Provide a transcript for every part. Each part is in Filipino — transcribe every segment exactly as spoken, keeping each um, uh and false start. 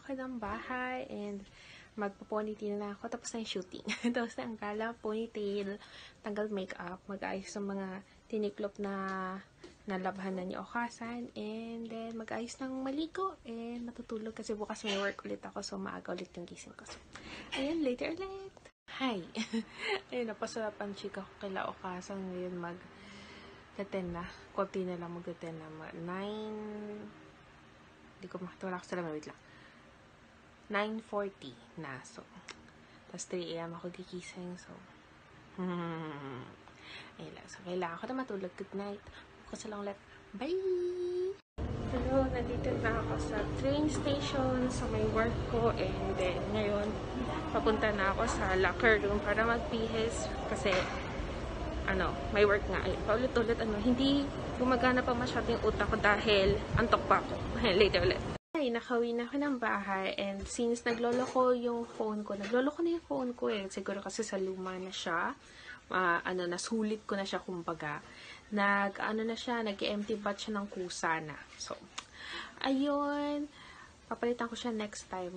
ako ng bahay and magpo-ponytail na ako. Tapos na yung shooting. Tapos na ang gala, ponytail, tanggal makeup, mag-ayos ng mga tiniklop na nalabhan na ni Okasan, and then mag-ayos ng maligo and matutulog kasi bukas may work ulit ako, so maaga ulit yung gising ko. So, ayan, later ulit. Hi! Ayun, napasarapan chika ko kila Okasan ngayon mag ten na. Konti na lang mag-ten na. nine Hindi ko makita. Wala ko sa lamang. Wait lang. nine forty na. So, tapos three A M ako gigising. So, hmm. Ayun lang. So, kailangan ko na matulog. Good night. Bukas lang ulit. Bye! Hello, nandito na ako sa train station sa may work ko, and then ngayon papunta na ako sa locker room para mag-pihis kasi ano, may work nga. Ayun, paulit-ulit ano, hindi gumagana pa masyado yung utak ko dahil antok pa ako. Later ulit. Ay, nakauwi na ako ng bahay, and since naglolo ko yung phone ko, naglolo ko na yung phone ko eh, siguro kasi sa luma na siya, uh, ano, nasulit ko na siya kumbaga. Nag, ano na siya, nag-empty bat siya ng kusa na. So, ayun, papalitan ko siya next time.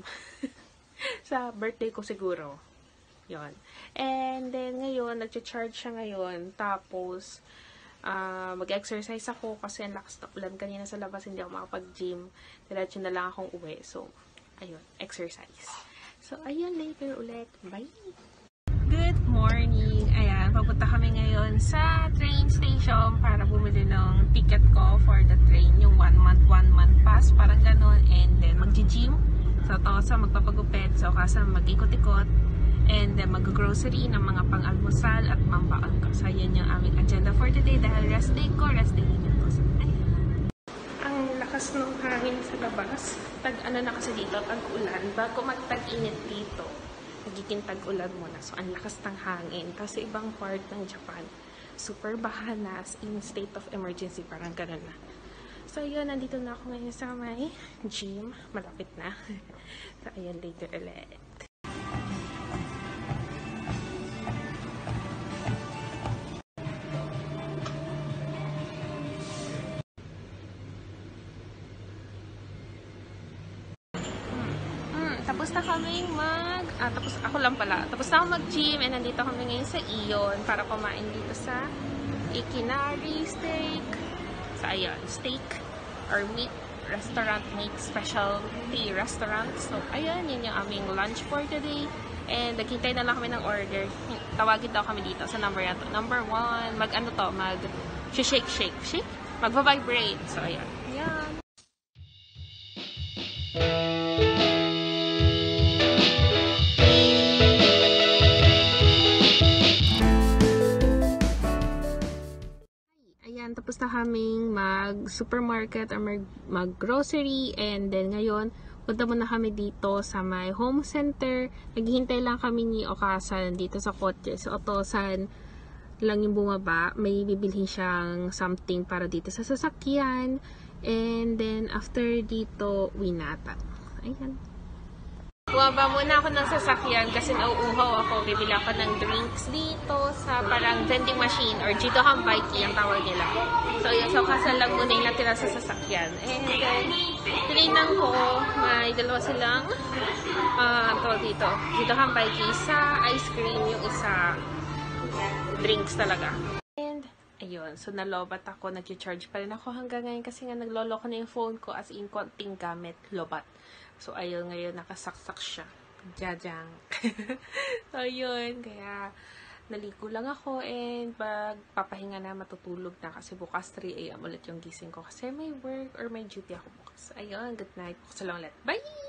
Sa birthday ko siguro. Yon. And then, ngayon, nag-charge siya ngayon. Tapos, uh, mag-exercise ako kasi ang lakas na ulan kanina sa labas. Hindi ako makapag-gym. Diretso na lang akong uwi. So, ayun, exercise. So, ayun, later ulit. Bye! Good morning! Ayan, papunta kami ngayon sa train station para bumili ng ticket ko for the train. Yung one month, one month pass. Parang ganon. And then, mag-gym. So, Tosa, magpapagupit. So, kasi mag-ikot-ikot. And then, mag-grocery ng mga pang-almusal at mampaon ko. So, yun yung aming agenda for today. Dahil rest day ko, rest day niyo to. So, ayan. Ang lakas ng hangin sa labas. Tag, ano na kasi dito, tag-ulan. Bago mag-tag-init dito, nagiging tag-ulan muna. So, ang lakas ng hangin. Kasi ibang part ng Japan, super baha na, in state of emergency. Parang ganun na. So, yun, nandito na ako ngayon sa may gym. Malapit na. So, ayun, later ulit. Tapos na kaming mag, ah, tapos ako lang pala, tapos na ako mag-gym, and nandito kami ngayon sa Iyon para kumain dito sa Ikinari Steak. So, ayun, steak or meat restaurant, meat specialty restaurant. So, ayun, yun yung aming lunch for today. And naghintay na lang kami ng order. Tawagin daw kami dito sa number na to. Number one, mag ano to, mag shake, shake, shake? Magva-vibrate. So, ayun. Ayan. Tapos na kaming mag-supermarket or mag-grocery, and then ngayon, punta muna kami dito sa my home center. Naghihintay lang kami ni Okasan dito sa kotse. So, Otosan lang yung bumaba. May bibilhin siyang something para dito sa sasakyan. And then, after dito, winata. Ayan. Bumaba muna ako ng sasakyan kasi nauuhaw ako. Bibili ako ng drinks dito sa parang vending machine or Jito Hambaiki ang tawag nila. So, yun. So, kasal lang muna yung natira sa sasakyan. And then, tinignan ko, may dalawa silang uh, tawag dito. Jito Hambaiki, sa ice cream, yung isa drinks talaga. And, ayun. So, nalobat ako. Nag-charge pa rin ako hanggang ngayon kasi nga naglolo ko na yung phone ko as in konting gamit, lobat. So, ayun, ngayon, nakasaksak siya. Jajang. So, ayun, kaya, naligo lang ako, and pag papahinga na, matutulog na, kasi bukas three A M ulit yung gising ko, kasi may work or may duty ako bukas. Ayun, good night. Bukas lang ulit. Bye!